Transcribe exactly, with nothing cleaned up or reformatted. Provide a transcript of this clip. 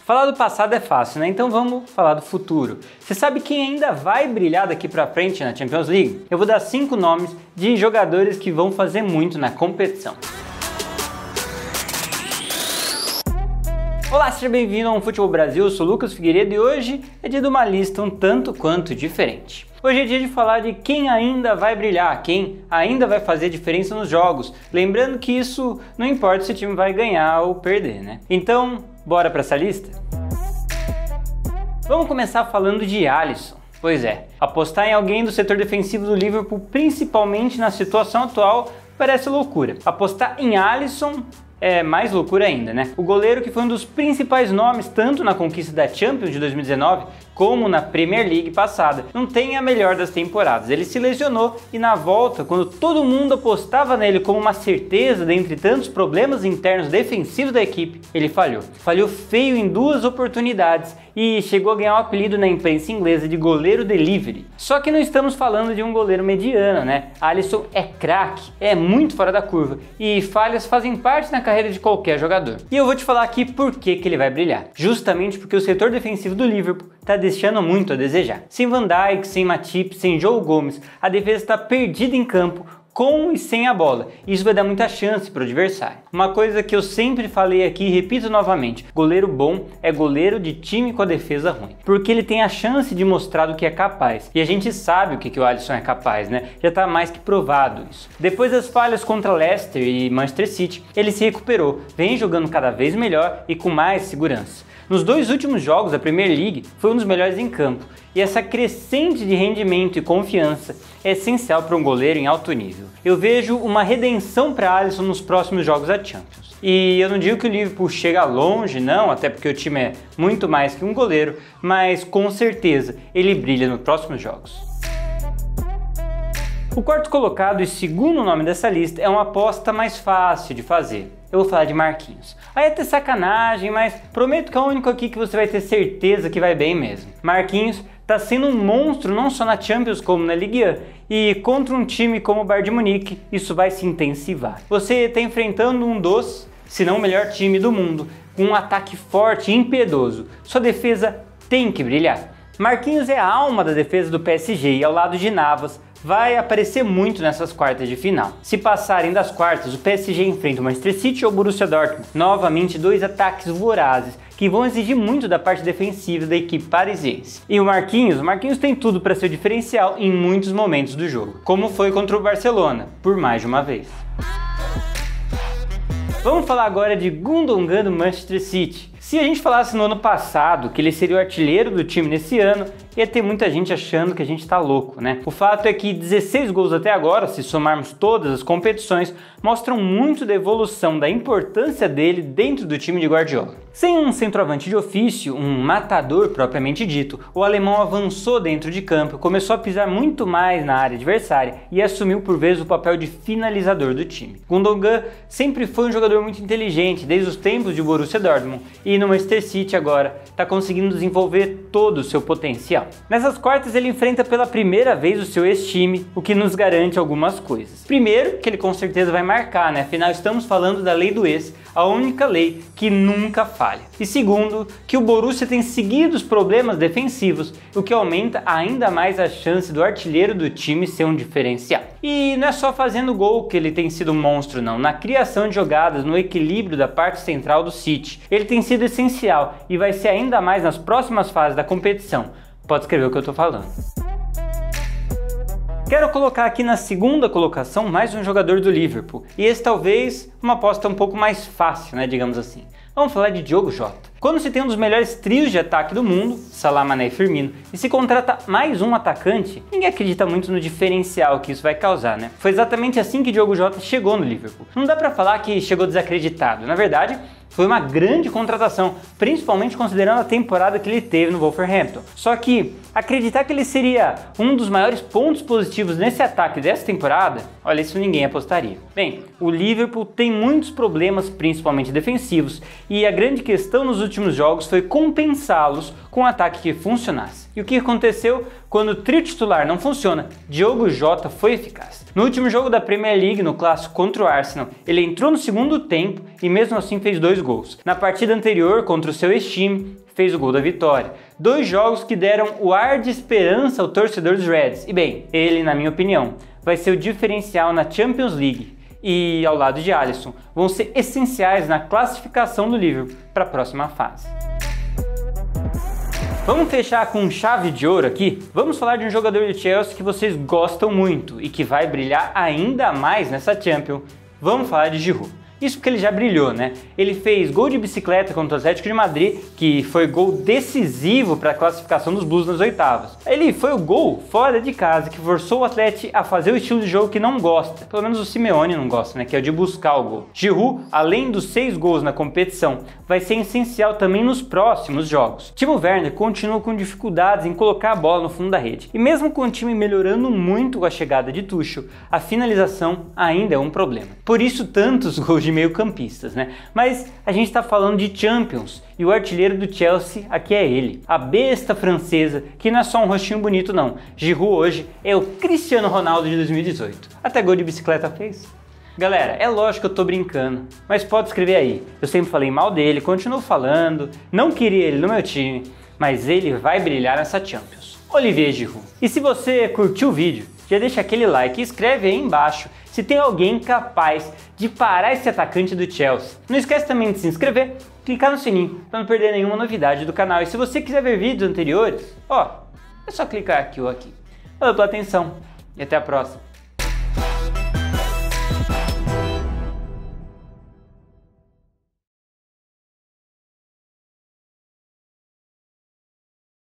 Falar do passado é fácil, né? Então vamos falar do futuro. Você sabe quem ainda vai brilhar daqui pra frente na Champions League? Eu vou dar cinco nomes de jogadores que vão fazer muito na competição. Olá, seja bem-vindo ao Futebol Brasil, eu sou o Lucas Figueiredo e hoje é dia de uma lista um tanto quanto diferente. Hoje é dia de falar de quem ainda vai brilhar, quem ainda vai fazer diferença nos jogos. Lembrando que isso não importa se o time vai ganhar ou perder, né? Então, bora para essa lista? Vamos começar falando de Alisson. Pois é, apostar em alguém do setor defensivo do Liverpool, principalmente na situação atual, parece loucura. Apostar em Alisson é mais loucura ainda, né? O goleiro que foi um dos principais nomes tanto na conquista da Champions de dois mil e dezenove como na Premier League passada, não tem a melhor das temporadas. Ele se lesionou e na volta, quando todo mundo apostava nele como uma certeza dentre tantos problemas internos defensivos da equipe, ele falhou. Falhou feio em duas oportunidades e chegou a ganhar o apelido na imprensa inglesa de goleiro delivery. Só que não estamos falando de um goleiro mediano, né? Alisson é craque, é muito fora da curva e falhas fazem parte na carreira de qualquer jogador. E eu vou te falar aqui por que que ele vai brilhar. Justamente porque o setor defensivo do Liverpool está deixando muito a desejar. Sem Van Dijk, sem Matip, sem Joe Gomes, a defesa está perdida em campo, com e sem a bola. Isso vai dar muita chance para o adversário. Uma coisa que eu sempre falei aqui e repito novamente, goleiro bom é goleiro de time com a defesa ruim, porque ele tem a chance de mostrar do que é capaz, e a gente sabe o que, que o Alisson é capaz, né? Já está mais que provado isso. Depois das falhas contra Leicester e Manchester City, ele se recuperou, vem jogando cada vez melhor e com mais segurança. Nos dois últimos jogos da Premier League, foi um dos melhores em campo, e essa crescente de rendimento e confiança é essencial para um goleiro em alto nível. Eu vejo uma redenção para Alisson nos próximos jogos da Champions. E eu não digo que o Liverpool chega longe, não, até porque o time é muito mais que um goleiro, mas com certeza ele brilha nos próximos jogos. O quarto colocado e segundo nome dessa lista é uma aposta mais fácil de fazer. Eu vou falar de Marquinhos. Aí é ter sacanagem, mas prometo que é o único aqui que você vai ter certeza que vai bem mesmo. Marquinhos tá sendo um monstro não só na Champions como na Ligue um, e contra um time como o Bayern de Munique isso vai se intensivar. Você está enfrentando um dos, se não o melhor time do mundo, com um ataque forte e impiedoso. Sua defesa tem que brilhar. Marquinhos é a alma da defesa do P S G e ao lado de Navas vai aparecer muito nessas quartas de final. Se passarem das quartas, o P S G enfrenta o Manchester City ou o Borussia Dortmund. Novamente dois ataques vorazes que vão exigir muito da parte defensiva da equipe parisiense. E o Marquinhos, o Marquinhos tem tudo para ser o diferencial em muitos momentos do jogo, como foi contra o Barcelona, por mais de uma vez. Vamos falar agora de Gundogan do Manchester City. Se a gente falasse no ano passado que ele seria o artilheiro do time nesse ano, ia ter muita gente achando que a gente tá louco, né? O fato é que dezesseis gols até agora, se somarmos todas as competições, mostram muito da evolução da importância dele dentro do time de Guardiola. Sem um centroavante de ofício, um matador propriamente dito, o alemão avançou dentro de campo, começou a pisar muito mais na área adversária e assumiu por vezes o papel de finalizador do time. Gundogan sempre foi um jogador muito inteligente, desde os tempos de Borussia Dortmund, e no Manchester City agora está conseguindo desenvolver todo o seu potencial. Nessas quartas ele enfrenta pela primeira vez o seu ex-time, o que nos garante algumas coisas. Primeiro, que ele com certeza vai marcar, né? Afinal estamos falando da lei do ex, a única lei que nunca falha. E segundo, que o Borussia tem seguido os problemas defensivos, o que aumenta ainda mais a chance do artilheiro do time ser um diferencial. E não é só fazendo gol que ele tem sido um monstro não, na criação de jogadas, no equilíbrio da parte central do City. Ele tem sido essencial e vai ser ainda mais nas próximas fases da competição. Pode escrever o que eu tô falando. Quero colocar aqui na segunda colocação mais um jogador do Liverpool, e esse talvez uma aposta um pouco mais fácil, né, digamos assim. Vamos falar de Diogo Jota. Quando se tem um dos melhores trios de ataque do mundo, Salah, Mané e Firmino, e se contrata mais um atacante, ninguém acredita muito no diferencial que isso vai causar, né? Foi exatamente assim que Diogo Jota chegou no Liverpool. Não dá pra falar que chegou desacreditado, na verdade, foi uma grande contratação, principalmente considerando a temporada que ele teve no Wolverhampton. Só que acreditar que ele seria um dos maiores pontos positivos nesse ataque dessa temporada, olha, isso ninguém apostaria. Bem, o Liverpool tem muitos problemas, principalmente defensivos, e a grande questão nos últimos jogos foi compensá-los com um ataque que funcionasse. E o que aconteceu? Quando o trio titular não funciona, Diogo Jota foi eficaz. No último jogo da Premier League, no clássico contra o Arsenal, ele entrou no segundo tempo e mesmo assim fez dois gols. Na partida anterior, contra o seu ex-time, fez o gol da vitória. Dois jogos que deram o ar de esperança ao torcedor dos Reds. E bem, ele, na minha opinião, vai ser o diferencial na Champions League e, ao lado de Alisson, vão ser essenciais na classificação do Liverpool para a próxima fase. Vamos fechar com chave de ouro aqui? Vamos falar de um jogador do Chelsea que vocês gostam muito e que vai brilhar ainda mais nessa Champions. Vamos falar de Giroud. Isso porque ele já brilhou, né? Ele fez gol de bicicleta contra o Atlético de Madrid, que foi gol decisivo para a classificação dos Blues nas oitavas. Ele foi o gol fora de casa que forçou o Atlético a fazer o estilo de jogo que não gosta. Pelo menos o Simeone não gosta, né? Que é o de buscar o gol. Giroud, além dos seis gols na competição, vai ser essencial também nos próximos jogos. Timo Werner continua com dificuldades em colocar a bola no fundo da rede. E mesmo com o time melhorando muito com a chegada de Tuchel, a finalização ainda é um problema. Por isso tantos gols de meio-campistas, né? Mas a gente está falando de Champions e o artilheiro do Chelsea aqui é ele, a besta francesa, que não é só um rostinho bonito não. Giroud hoje é o Cristiano Ronaldo de dois mil e dezoito. Até gol de bicicleta fez. Galera, é lógico que eu tô brincando, mas pode escrever aí. Eu sempre falei mal dele, continuo falando, não queria ele no meu time, mas ele vai brilhar nessa Champions. Olivier Giroud. E se você curtiu o vídeo, já deixa aquele like e escreve aí embaixo se tem alguém capaz de parar esse atacante do Chelsea. Não esquece também de se inscrever, clicar no sininho para não perder nenhuma novidade do canal. E se você quiser ver vídeos anteriores, ó, é só clicar aqui ou aqui. Valeu pela atenção e até a próxima.